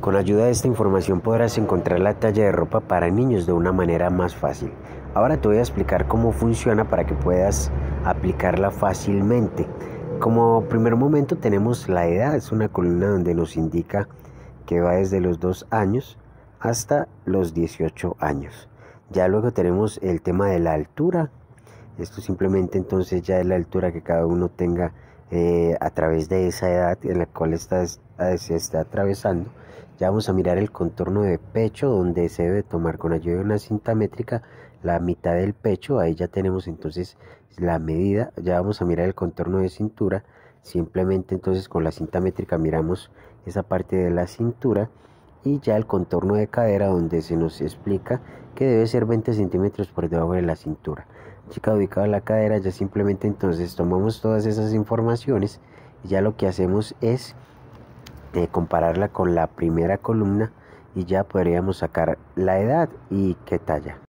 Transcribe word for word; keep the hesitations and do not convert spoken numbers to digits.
Con ayuda de esta información podrás encontrar la talla de ropa para niños de una manera más fácil. Ahora te voy a explicar cómo funciona para que puedas aplicarla fácilmente. Como primer momento tenemos la edad, es una columna donde nos indica que va desde los dos años hasta los dieciocho años. Ya luego tenemos el tema de la altura. Esto simplemente entonces ya es la altura que cada uno tenga eh, a través de esa edad en la cual está, se está atravesando. Ya vamos a mirar el contorno de pecho, donde se debe tomar con ayuda de una cinta métrica la mitad del pecho. Ahí ya tenemos entonces la medida. Ya vamos a mirar el contorno de cintura. Simplemente entonces con la cinta métrica miramos esa parte de la cintura. Y ya el contorno de cadera, donde se nos explica que debe ser veinte centímetros por debajo de la cintura. Chica ubicada en la cadera, ya simplemente entonces tomamos todas esas informaciones y ya lo que hacemos es eh, compararla con la primera columna y ya podríamos sacar la edad y qué talla.